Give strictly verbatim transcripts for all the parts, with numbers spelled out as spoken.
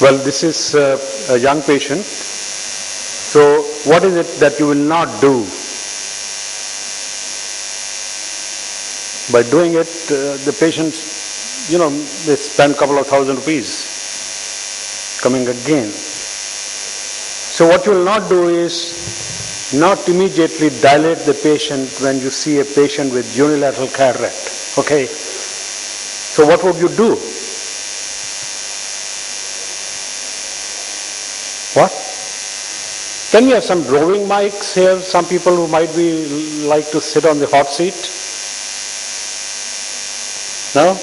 Well, this is uh, a young patient. So what is it that you will not do? By doing it, uh, the patients, you know, they spend a couple of thousand rupees coming again. So what you will not do is not immediately dilate the patient when you see a patient with unilateral cataract. Okay? So what would you do? What? Can we have some roving mics here? Some people who might be like to sit on the hot seat? No?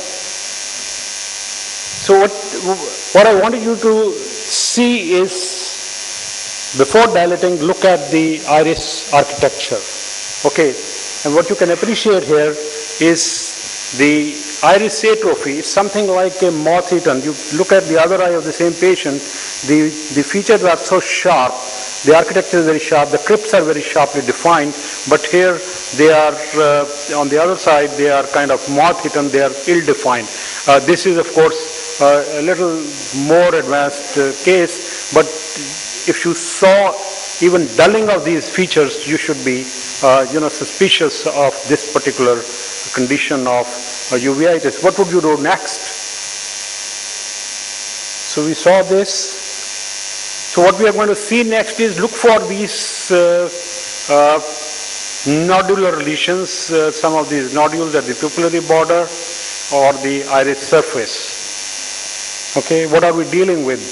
So what, what I wanted you to see is, before dilating, look at the iris architecture. Okay? And what you can appreciate here is the iris atrophy. It's something like a moth-eaten. You look at the other eye of the same patient, the, the features are so sharp, the architecture is very sharp, the crypts are very sharply defined, but here they are, uh, on the other side, they are kind of moth-eaten, they are ill-defined. Uh, this is, of course, uh, a little more advanced uh, case, but if you saw even dulling of these features, you should be, uh, you know, suspicious of this particular condition of uh, uveitis. What would you do next? So we saw this. So what we are going to see next is look for these uh, uh, nodular lesions, uh, some of these nodules at the pupillary border or the iris surface. Okay, what are we dealing with?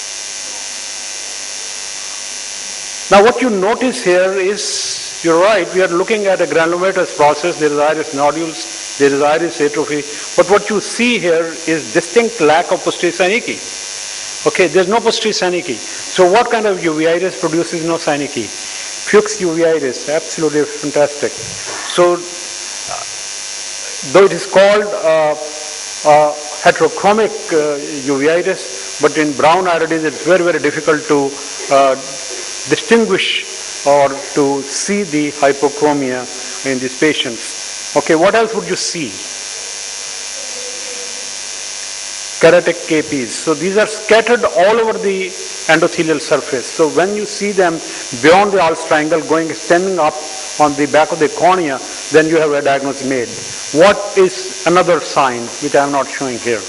Now what you notice here is, you're right, we are looking at a granulomatous process. There is iris nodules, there is iris atrophy, but what you see here is distinct lack of posterior synecdoche. Okay, there's no posterior synecdoche. So what kind of uveitis produces no synecdoche? Fuchs uveitis, absolutely fantastic. So, uh, though it is called uh, uh, heterochromic uh, uveitis, but in brown iridis it's very, very difficult to uh, distinguish or to see the hypochromia in these patients. Okay, what else would you see? Keratic K Ps. So these are scattered all over the endothelial surface. So when you see them beyond the Al's triangle going extending up on the back of the cornea, then you have a diagnosis made. What is another sign which I am not showing here?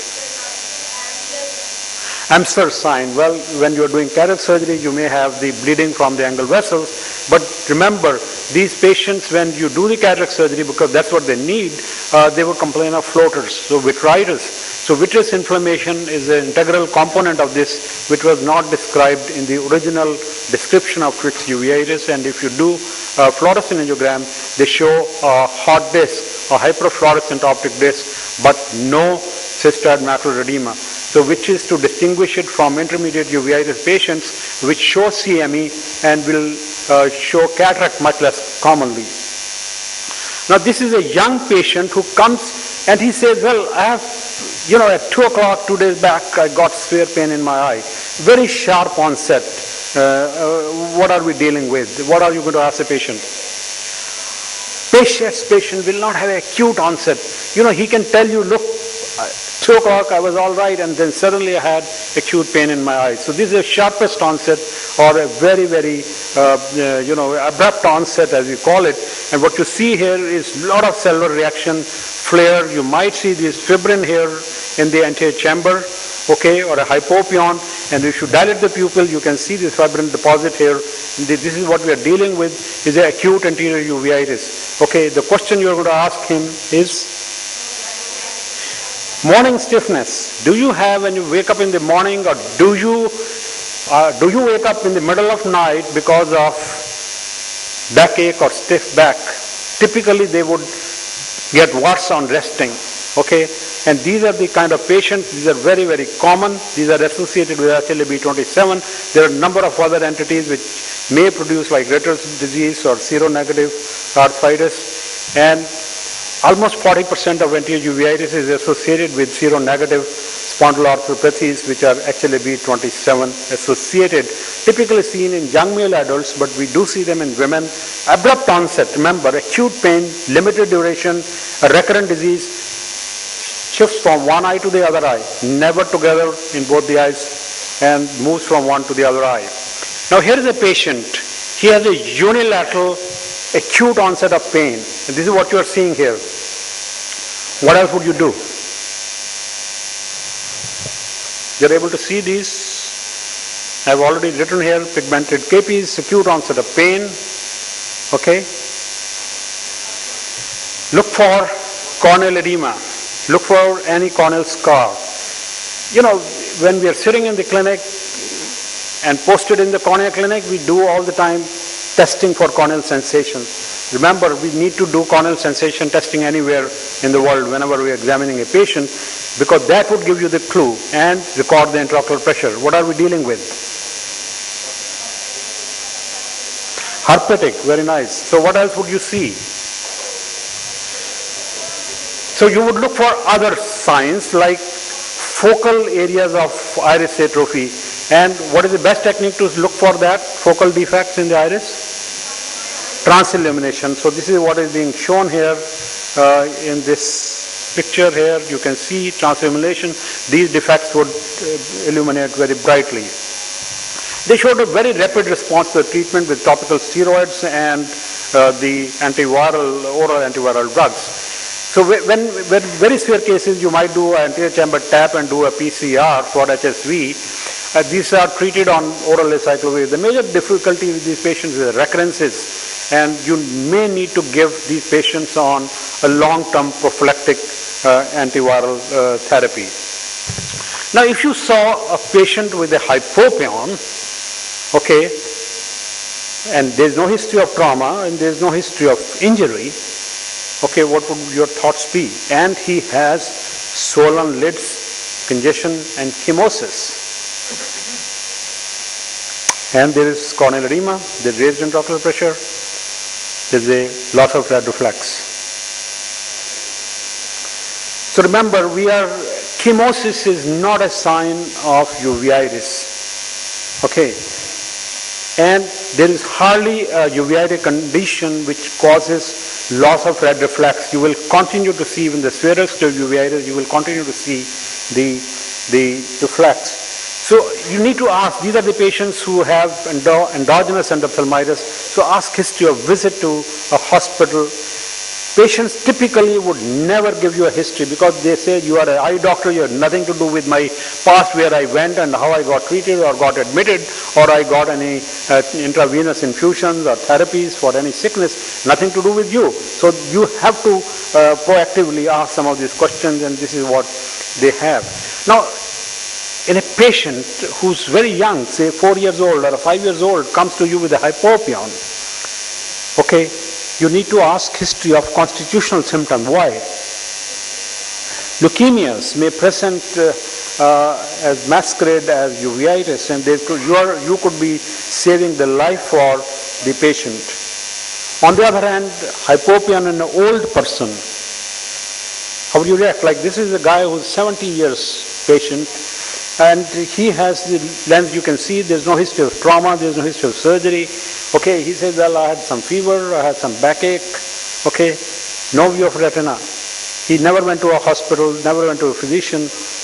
Amsler sign. Well, when you are doing cataract surgery, you may have the bleeding from the angle vessels. But remember, these patients, when you do the cataract surgery, because that's what they need, uh, they will complain of floaters, so vitritis. So vitreous inflammation is an integral component of this, which was not described in the original description of Fuchs uveitis. And if you do uh, fluorescein angiogram, they show a hot disc, a hyperfluorescent optic disc, but no cystoid macular edema. So which is to distinguish it from intermediate uveitis patients which show C M E and will uh, show cataract much less commonly. Now this is a young patient who comes and he says, well, I have, you know, at two o'clock two days back I got severe pain in my eye. Very sharp onset. Uh, uh, what are we dealing with? What are you going to ask the patient? Patient's patient will not have acute onset. You know, he can tell you, look, two o'clock I was all right and then suddenly I had acute pain in my eye. So this is the sharpest onset or a very, very, uh, uh, you know, abrupt onset as we call it. And what you see here is a lot of cellular reaction, flare. You might see this fibrin here in the anterior chamber, okay, or a hypopion. And if you dilate the pupil, you can see this fibrin deposit here. This is what we are dealing with, is an acute anterior uveitis. Okay, the question you're going to ask him is, morning stiffness. Do you have when you wake up in the morning, or do you uh, do you wake up in the middle of night because of backache or stiff back? Typically they would get worse on resting. Okay, and these are the kind of patients, these are very, very common. These are associated with H L A B twenty-seven. There are a number of other entities which may produce like Ritter's disease or seronegative arthritis, and almost forty percent of anterior uveitis is associated with seronegative spondyloarthropathies, which are H L A B twenty-seven associated, typically seen in young male adults, but we do see them in women. Abrupt onset, remember, acute pain, limited duration, a recurrent disease, shifts from one eye to the other eye, never together in both the eyes. and moves from one to the other eye. Now here is a patient. He has a unilateral acute onset of pain. And this is what you are seeing here. What else would you do? You're able to see these. I've already written here, pigmented capes, acute onset of pain. Okay. Look for corneal edema. Look for any corneal scar. You know, when we are sitting in the clinic and posted in the cornea clinic, we do all the time testing for corneal sensations. Remember, we need to do corneal sensation testing anywhere in the world whenever we are examining a patient, because that would give you the clue and record the intraocular pressure. What are we dealing with? Herpetic, very nice. So what else would you see? So you would look for other signs like focal areas of iris atrophy. And what is the best technique to look for that? Focal defects in the iris? Transillumination. So this is what is being shown here uh, in this picture here. You can see transillumination. These defects would uh, illuminate very brightly. They showed a very rapid response to the treatment with topical steroids and uh, the antiviral, oral antiviral drugs. So when, when very severe cases, you might do an anterior chamber tap and do a P C R for H S V. Uh, these are treated on oral acyclovir. The major difficulty with these patients is recurrences, and you may need to give these patients on a long-term prophylactic uh, antiviral uh, therapy. Now, if you saw a patient with a hypopion, okay, and there's no history of trauma and there's no history of injury, okay, what would your thoughts be? And he has swollen lids, congestion, and chemosis. And there is corneal edema, there is raised intraocular pressure, there is a loss of red reflex. So remember, we are, chemosis is not a sign of uveitis. Okay. And there is hardly a uveitic condition which causes loss of red reflex. You will continue to see, in the severest of uveitis, you will continue to see the, the reflex. So you need to ask, these are the patients who have endo, endogenous endophthalmitis, so ask history of visit to a hospital. Patients typically would never give you a history because they say, you are an eye doctor, you have nothing to do with my past, where I went and how I got treated or got admitted, or I got any uh, intravenous infusions or therapies for any sickness, nothing to do with you. So you have to uh, proactively ask some of these questions, and this is what they have. Now, in a patient who's very young, say four years old or five years old, comes to you with a hypopion, okay, you need to ask history of constitutional symptom. Why? Leukemias may present uh, uh, as masquerade as uveitis, and they could, you, are, you could be saving the life for the patient. On the other hand, hypopion in an old person, how would you react? Like, this is a guy who's seventy years patient, and he has the lens, you can see, there's no history of trauma, there's no history of surgery. Okay, he says, well, I had some fever, I had some backache, okay, no view of retina. He never went to a hospital, never went to a physician.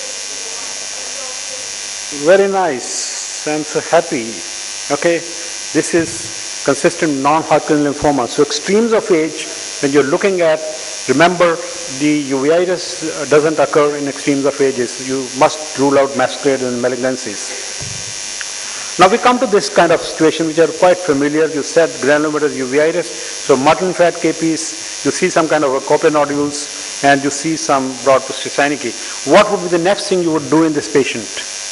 Very nice, I'm so happy, okay. This is consistent non-Hodgkin lymphoma. So extremes of age, when you're looking at, remember, the uveitis doesn't occur in extremes of ages. You must rule out masquerade and malignancies. Now we come to this kind of situation which are quite familiar. You said granulomatous uveitis, so mutton fat capes, you see some kind of a cochlear nodules, and you see some broad posterior synechiae. What would be the next thing you would do in this patient?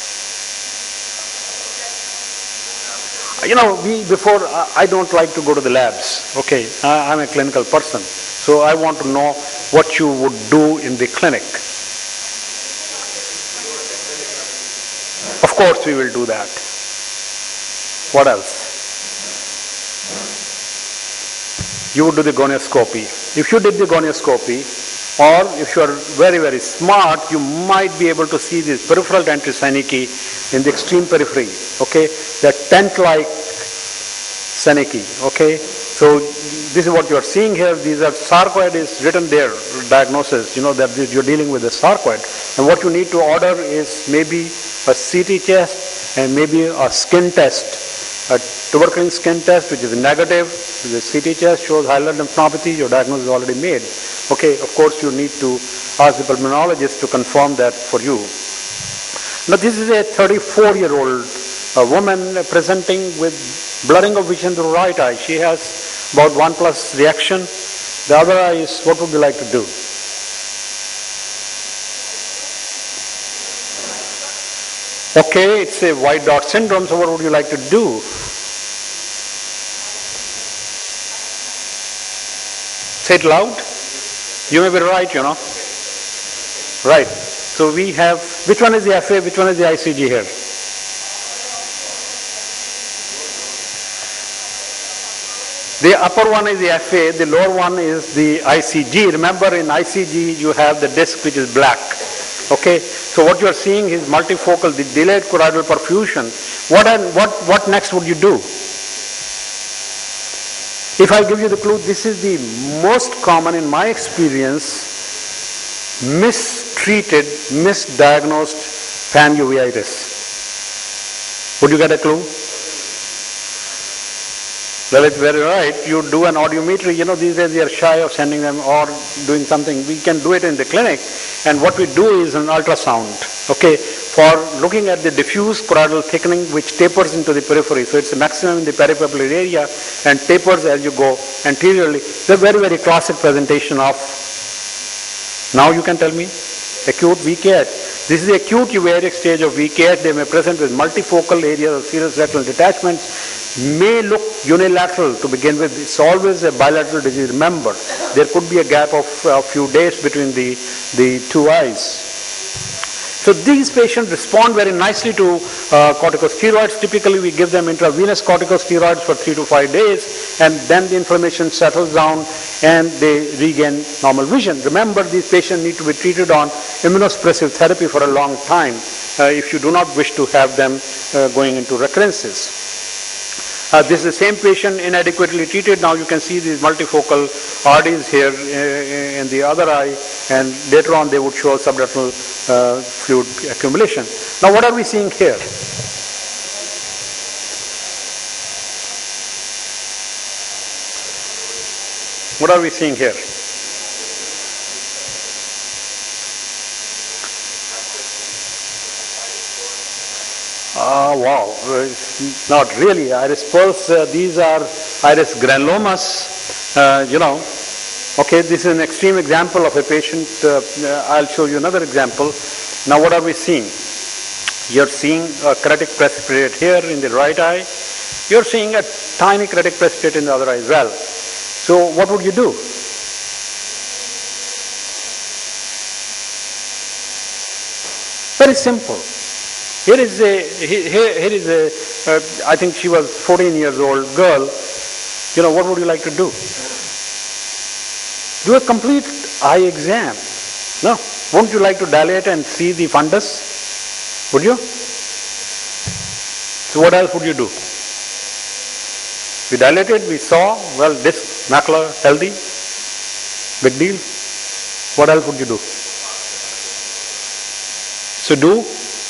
You know, we before, I don't like to go to the labs. Okay, I'm a clinical person, so I want to know what you would do in the clinic. Of course we will do that. What else? You would do the gonioscopy. If you did the gonioscopy, or if you are very, very smart, you might be able to see this peripheral dentary synechiae in the extreme periphery, okay? The tent-like synechiae, okay? So this is what you are seeing here. These are sarcoid is written there, diagnosis, you know, that you're dealing with a sarcoid. And what you need to order is maybe a C T chest and maybe a skin test, a tuberculin skin test which is negative, the C T test shows hilar lymphnopathy, your diagnosis is already made. Okay, of course you need to ask the pulmonologist to confirm that for you. Now this is a thirty-four-year-old uh, woman presenting with blurring of vision to the right eye. She has about one plus reaction. The other eye is, what would you like to do? Okay, it's a white dot syndrome, so what would you like to do? Say it loud. You may be right, you know. Right. So we have, which one is the F A, which one is the I C G here? The upper one is the F A, the lower one is the I C G. Remember, in I C G you have the disc which is black. Okay, so what you are seeing is multifocal, the delayed choroidal perfusion. What, and what, what next would you do? If I give you the clue, this is the most common, in my experience, mistreated, misdiagnosed panuveitis. Would you get a clue? Well, it's very right. You do an audiometry, you know, these days we are shy of sending them or doing something. We can do it in the clinic, and what we do is an ultrasound, okay, for looking at the diffuse choroidal thickening which tapers into the periphery. So it's a maximum in the peripapillary area and tapers as you go anteriorly. It's a very, very classic presentation of, now you can tell me, acute V K H. This is the acute uveitic stage of V K H. They may present with multifocal areas of serous retinal detachments. May look unilateral to begin with. It's always a bilateral disease. Remember, there could be a gap of a few days between the, the two eyes. So these patients respond very nicely to uh, corticosteroids. Typically we give them intravenous corticosteroids for three to five days, and then the inflammation settles down and they regain normal vision. Remember, these patients need to be treated on immunosuppressive therapy for a long time uh, if you do not wish to have them uh, going into recurrences. Uh, this is the same patient inadequately treated. Now you can see these multifocal R Ds here uh, in the other eye, and later on they would show subretinal uh, fluid accumulation. Now what are we seeing here? What are we seeing here? Ah, wow, not really. Iris pearls, uh, these are iris granulomas, uh, you know. Okay, this is an extreme example of a patient. Uh, I'll show you another example. Now what are we seeing? You're seeing a chorotic precipitate here in the right eye. You're seeing a tiny chorotic precipitate in the other eye as well. So what would you do? Very simple. Here is a, here, here is a, uh, I think she was fourteen years old girl. You know, what would you like to do? Do a complete eye exam. No? Won't you like to dilate and see the fundus? Would you? So what else would you do? We dilated, we saw, well, this macula healthy, big deal. What else would you do? So do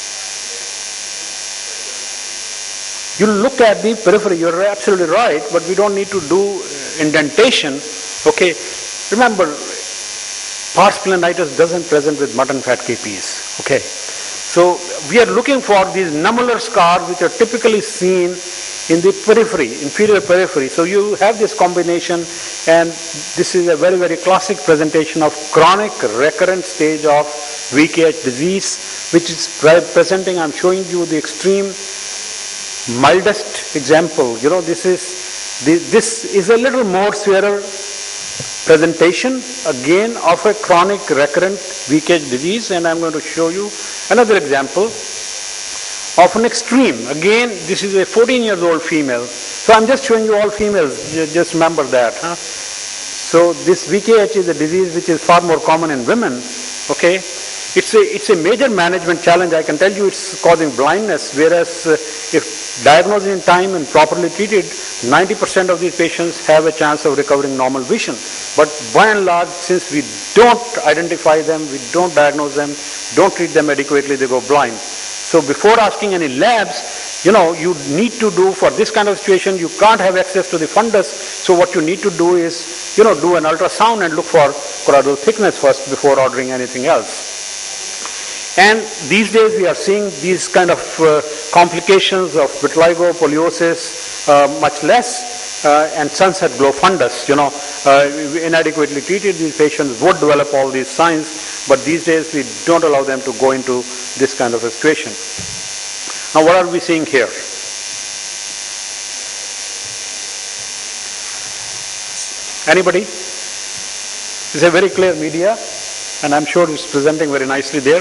you look at the periphery, you're absolutely right, but we don't need to do indentation. Okay, remember, pars planitis doesn't present with mutton fat K Ps. Okay, so we are looking for these nummular scars which are typically seen in the periphery, inferior periphery. So you have this combination, and this is a very, very classic presentation of chronic recurrent stage of V K H disease, which is presenting, I'm showing you the extreme mildest example. You know, this is the, this is a little more severe presentation again of a chronic recurrent V K H disease, and I'm going to show you another example of an extreme. Again, this is a fourteen years old female. So I'm just showing you all females, just remember that. Huh? So this V K H is a disease which is far more common in women. Okay, it's a it's a major management challenge. I can tell you it's causing blindness, whereas uh, if diagnosed in time and properly treated, ninety percent of these patients have a chance of recovering normal vision. But by and large, since we don't identify them, we don't diagnose them, don't treat them adequately, they go blind. So before asking any labs, you know, you need to do for this kind of situation, you can't have access to the fundus. So what you need to do is, you know, do an ultrasound and look for choroidal thickness first before ordering anything else. And these days we are seeing these kind of uh, complications of vitiligo, poliosis, uh, much less, uh, and sunset glow fundus. You know, uh, inadequately treated, these patients would develop all these signs, but these days we don't allow them to go into this kind of a situation. Now what are we seeing here? Anybody? It's a very clear media, and I'm sure it's presenting very nicely there.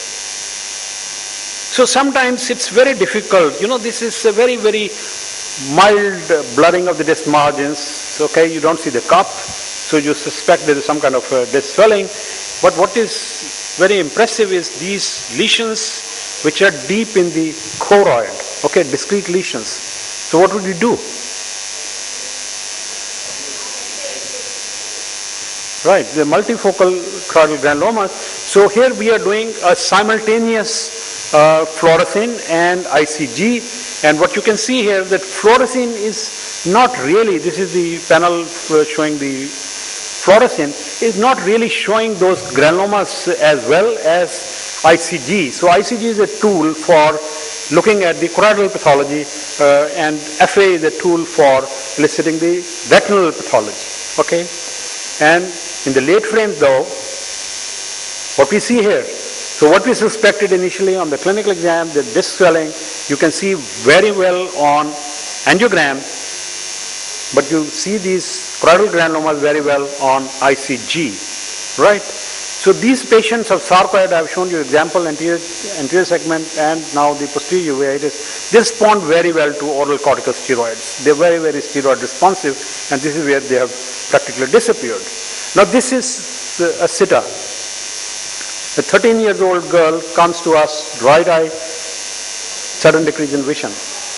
So sometimes it's very difficult. You know, this is a very, very mild blurring of the disc margins. Okay, you don't see the cup, so you suspect there is some kind of uh, disc swelling. But what is very impressive is these lesions which are deep in the choroid. Okay, discrete lesions. So what would you do? Right, the multifocal choroidal granulomas. So here we are doing a simultaneous uh, fluorescein and I C G, and what you can see here that fluorescein is not really, this is the panel showing the fluorescein, is not really showing those granulomas as well as I C G. So I C G is a tool for looking at the choroidal pathology, uh, and F A is a tool for eliciting the retinal pathology. Okay, and in the late frames though, what we see here, so what we suspected initially on the clinical exam, the disc swelling, you can see very well on angiogram, but you see these choroidal granulomas very well on I C G, right? So these patients of sarcoid, I have shown you example, anterior, anterior segment and now the posterior uveitis, they respond very well to oral corticosteroids. They're very, very steroid responsive, and this is where they have practically disappeared. Now this is a sitter. A thirteen years old girl comes to us, dry eye, sudden decrease in vision.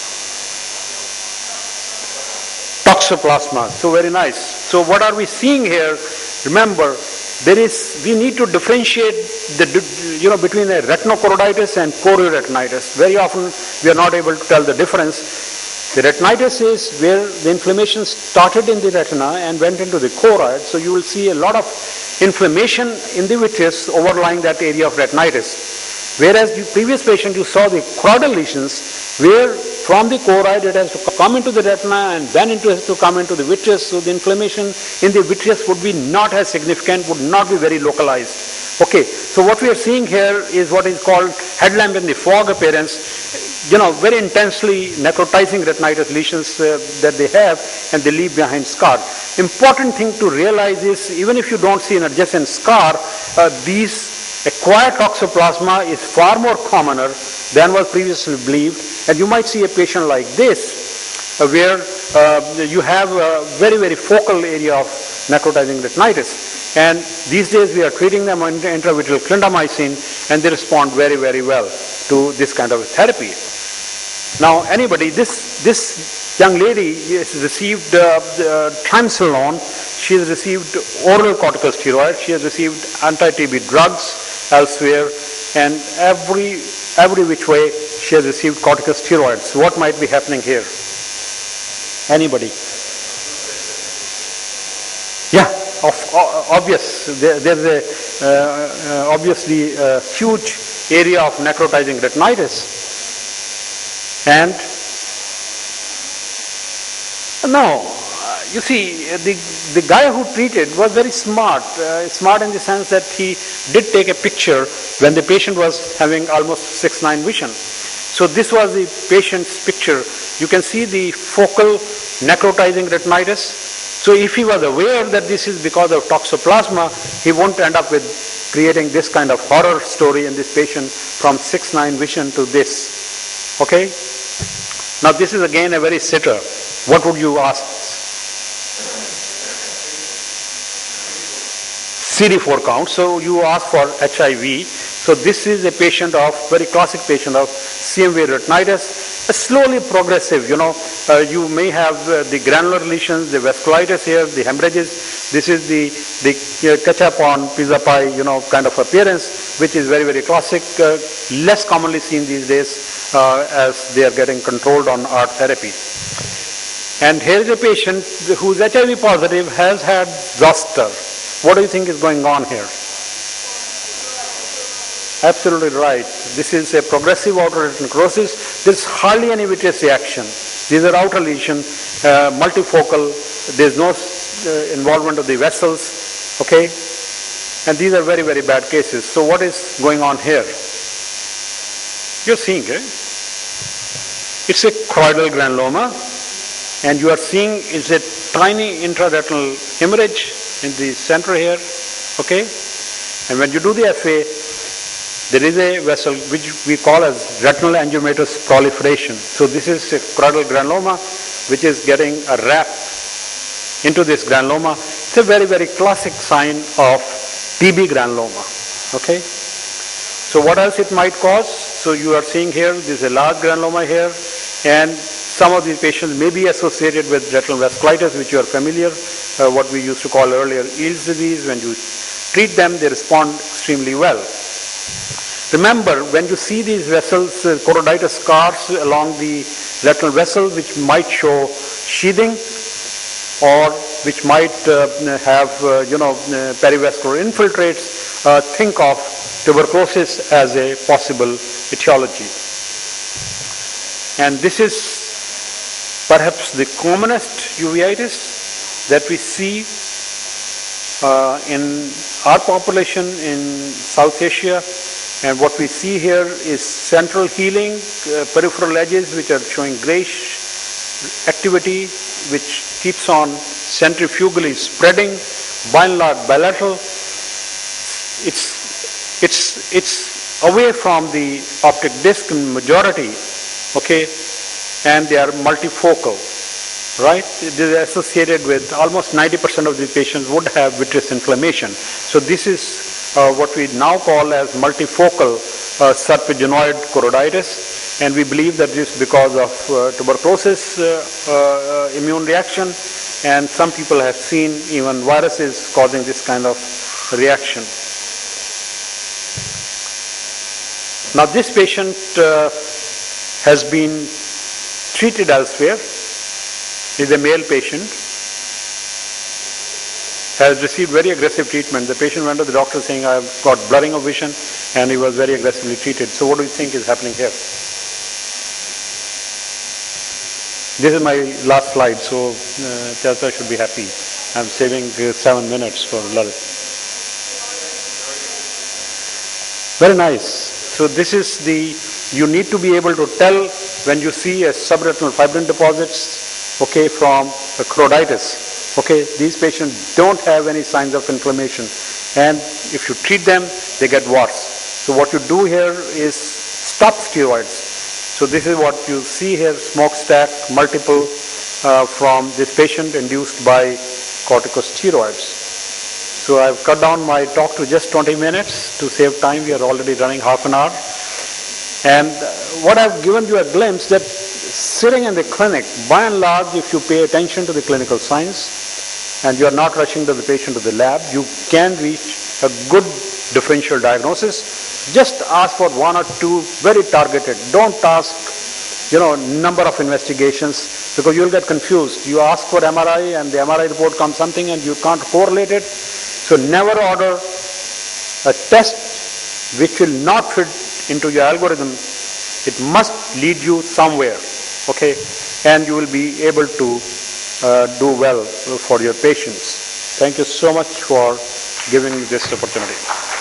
Toxoplasma, so very nice. So what are we seeing here? Remember, there is, we need to differentiate the, you know, between a retinochoroiditis and chorioretinitis. Very often we are not able to tell the difference. The retinitis is where the inflammation started in the retina and went into the choroid, so you will see a lot of inflammation in the vitreous overlying that area of retinitis. Whereas the previous patient, you saw the choroidal lesions where from the choroid it has to come into the retina and then it has to come into the vitreous, so the inflammation in the vitreous would be not as significant, would not be very localized. Okay, so what we are seeing here is what is called headlamp in the fog appearance. You know, very intensely necrotizing retinitis lesions uh, that they have, and they leave behind scar. Important thing to realize is, even if you don't see an adjacent scar, uh, these acquired toxoplasma is far more commoner than was previously believed, and you might see a patient like this, uh, where uh, you have a very, very focal area of necrotizing retinitis. And these days we are treating them on intravitreal clindamycin, and they respond very, very well to this kind of therapy. Now, anybody, this this young lady has received uh, uh, triamcinolone. She has received oral corticosteroid. She has received anti-T B drugs elsewhere, and every every which way she has received corticosteroids. What might be happening here? Anybody? Yeah, of, obvious. There, there's a uh, uh, obviously a huge area of necrotizing retinitis. And no, you see, the, the guy who treated was very smart, uh, smart in the sense that he did take a picture when the patient was having almost six nine vision. So this was the patient's picture. You can see the focal necrotizing retinitis. So if he was aware that this is because of toxoplasma, he won't end up with creating this kind of horror story in this patient from six nine vision to this. Okay? Now this is again a very sitter. What would you ask? C D four count. So you ask for H I V. So this is a patient of, very classic patient of C M V retinitis, a slowly progressive, you know, uh, you may have uh, the granular lesions, the vasculitis here, the hemorrhages. This is the, the uh, ketchup on pizza pie, you know, kind of appearance, which is very, very classic, uh, less commonly seen these days uh, as they are getting controlled on art therapy. And here is a patient who's H I V positive, has had zoster. What do you think is going on here? Absolutely right. This is a progressive outer retinal necrosis. There's hardly any vitreous reaction. These are outer lesion, uh, multifocal. There's no uh, involvement of the vessels, okay? And these are very, very bad cases. So what is going on here? You're seeing it. It's a choroidal granuloma, and you are seeing is a tiny intraretinal hemorrhage in the center here, okay? And when you do the F A, there is a vessel which we call as retinal angiomatous proliferation. So this is a choroidal granuloma which is getting a wrap into this granuloma. It's a very, very classic sign of T B granuloma, okay? So what else it might cause? So you are seeing here, there's a large granuloma here, and some of these patients may be associated with retinal vasculitis, which you are familiar, uh, what we used to call earlier Eales disease. When you treat them, they respond extremely well. Remember, when you see these vessels, uh, choroiditis scars along the retinal vessel, which might show sheathing or which might uh, have, uh, you know, uh, perivascular infiltrates, uh, think of tuberculosis as a possible etiology. And this is perhaps the commonest uveitis that we see uh, in our population in South Asia. And what we see here is central healing, uh, peripheral edges which are showing grayish activity, which keeps on centrifugally spreading, by and large bilateral. It's, it's, it's away from the optic disc in majority, okay, and they are multifocal, right? It is associated with almost ninety percent of the patients would have vitreous inflammation. So this is Uh, what we now call as multifocal uh, serpeginoid choroiditis, and we believe that this is because of uh, tuberculosis uh, uh, immune reaction, and some people have seen even viruses causing this kind of reaction. Now this patient uh, has been treated elsewhere. He is a male patient, has received very aggressive treatment. The patient went to the doctor saying, I've got blurring of vision, and he was very aggressively treated. So what do you think is happening here? This is my last slide, so uh, Chacha should be happy. I'm saving uh, seven minutes for Lalit. Very nice. So this is the, you need to be able to tell when you see a subretinal fibrin deposits, okay, from a choroiditis. Okay, these patients don't have any signs of inflammation, and if you treat them, they get worse. So what you do here is stop steroids. So this is what you see here, smokestack, multiple uh, from this patient induced by corticosteroids. So I've cut down my talk to just twenty minutes to save time. We are already running half an hour. And what I've given you a glimpse that sitting in the clinic, by and large, if you pay attention to the clinical signs and you are not rushing to the patient to the lab, you can reach a good differential diagnosis. Just ask for one or two very targeted. Don't ask, you know, number of investigations, because you'll get confused. You ask for M R I and the M R I report comes something and you can't correlate it. So never order a test which will not fit into your algorithm. It must lead you somewhere, okay, and you will be able to uh, do well for your patients. Thank you so much for giving me this opportunity.